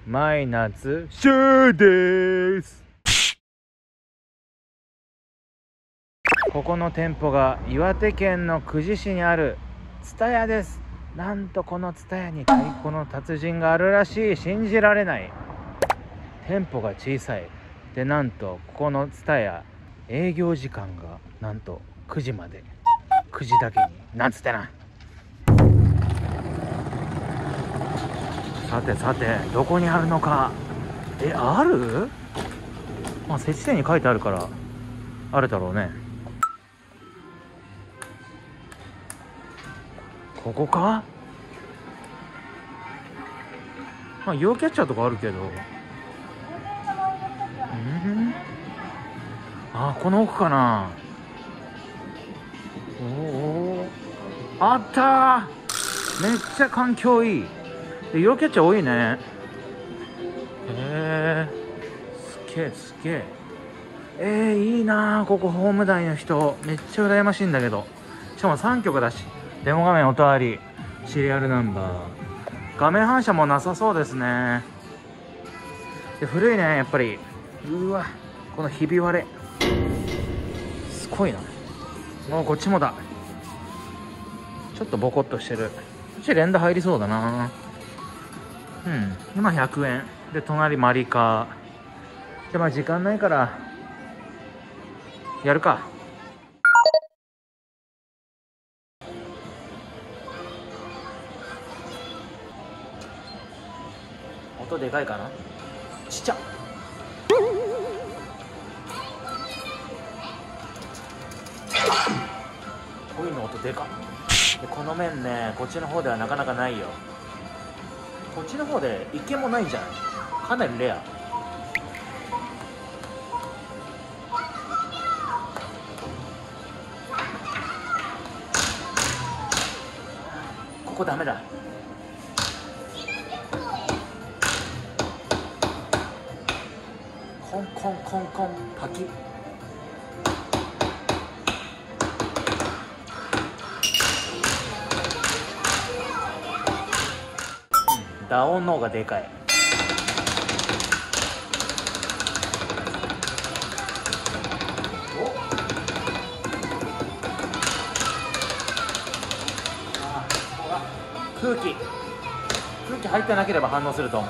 マイナツシューです。ここの店舗が岩手県の久慈市にある蔦屋です。なんとこの蔦屋に太鼓の達人があるらしい。信じられない。店舗が小さい。でなんとここの蔦屋営業時間がなんと9時まで、9時だけになんつってな。さてさてどこにあるのか。ある？まあ設置点に書いてあるからあるだろうね。ここか？まあ陽キャッチャーとかあるけど、この奥かな。あったー。めっちゃ環境いい。で陽キャッチャー多いね。すげえすげえ。いいなー。ここホーム台の人めっちゃ羨ましいんだけど、しかも3曲だし、デモ画面音あり、シリアルナンバー、画面反射もなさそうですね。で古いねやっぱり。うわこのひび割れすごいな。もうこっちもだ。ちょっとボコッとしてる。こっち連打入りそうだな。今100円で隣マリカーで、まあ時間ないからやるか。音でかいかな。ちっちゃ。こういうの音でかっ。でこの面ねこっちの方ではなかなかないよ。こっちの方で一軒もないんじゃない。かなりレア。ここダメだ。コンコンコンコンパキ。打音の方がでかい。空気入ってなければ反応すると思う。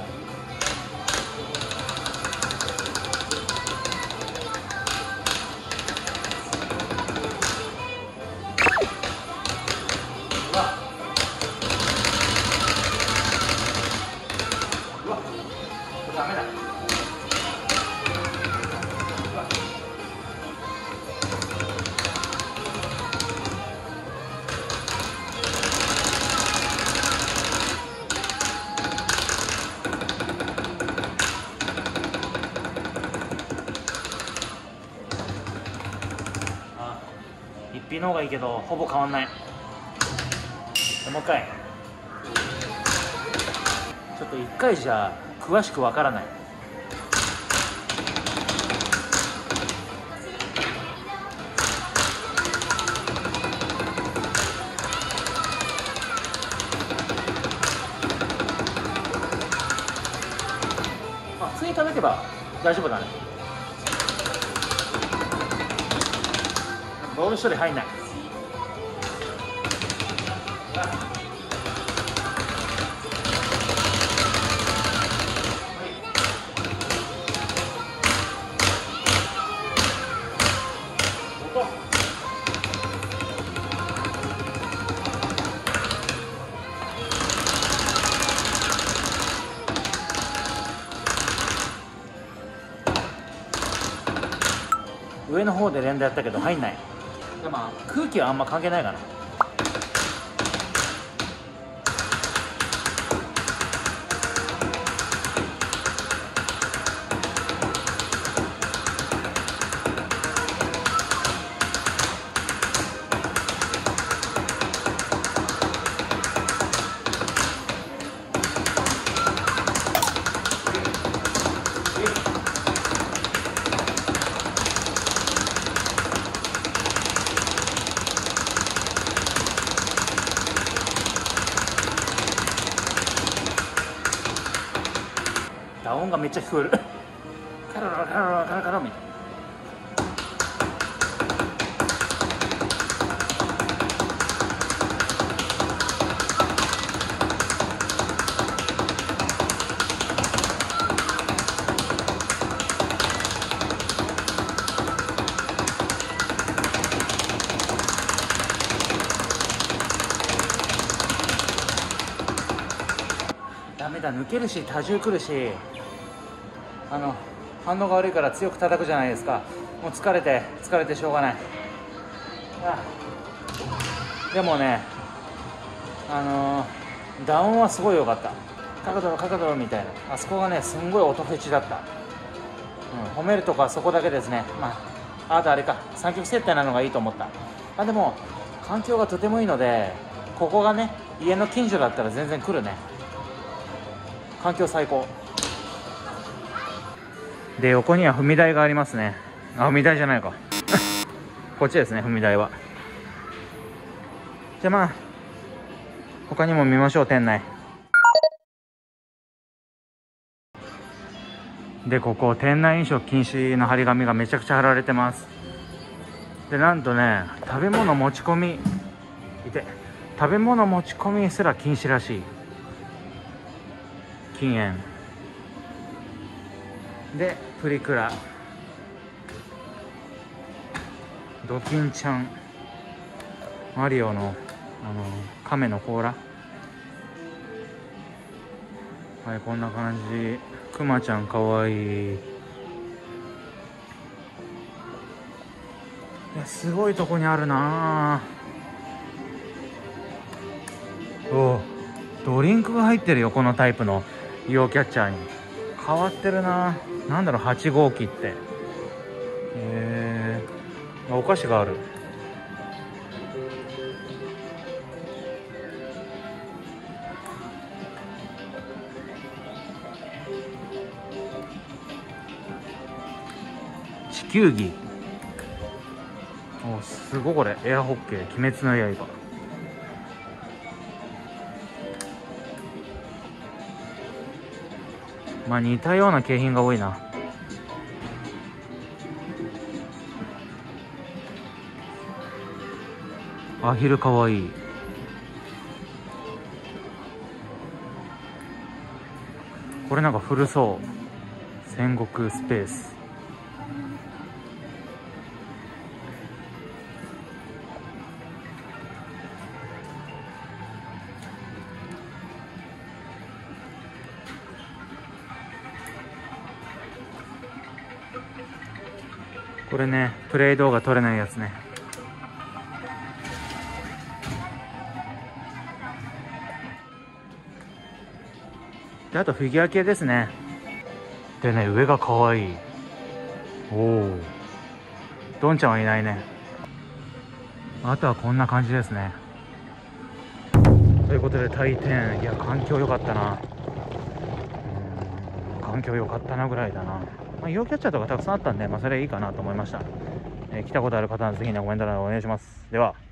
ダメだ。一品の方がいいけどほぼ変わんない。もう一回。ちょっと一回じゃ詳しくわからない。普通に叩けば大丈夫だね。ボール処理入んない。上の方で連打やったけど入んない。でも空気はあんま関係ないかな。 打音がめっちゃ聞こえるカラカラカラカラカラみたいな。ダメだ、抜けるし多重くるし、反応が悪いから強く叩くじゃないですか。もう疲れてしょうがない。でもね、ダウンはすごい良かった。角度みたいな、あそこがねすんごい音フェチだった。褒めるとこはそこだけですね。あとあれか、3曲設定なのがいいと思った。でも環境がとてもいいので、ここがね家の近所だったら全然来るね。環境最高で、横には踏み台がありますね。踏み台じゃないかこっちですね、踏み台は。じゃあ他にも見ましょう、店内で。ここ店内飲食禁止の張り紙がめちゃくちゃ貼られてます。で、なんとね、食べ物持ち込みすら禁止らしい。禁煙で、プリクラ、ドキンちゃん、マリオの亀の甲羅、はい、こんな感じ。クマちゃんかわいい。いや、すごいとこにあるな。ドリンクが入ってるよ、このタイプのイオキャッチャーに。変わってるな。なんだろう、8号機って。お菓子がある。地球儀。すごい、これエアホッケー、鬼滅の刃。似たような景品が多いな。アヒルかわいい。これなんか古そう。戦国スペース。これね、プレイ動画撮れないやつね。で、あとフィギュア系ですね。でね、上がかわいい。ドンちゃんはいないね。あとはこんな感じですね。ということで退店。いや、環境良かったな。環境良かったなぐらいだな。イオキャッチャーとかたくさんあったんで、それいいかなと思いました。来たことある方はぜひね、コメント欄でお願いします。では。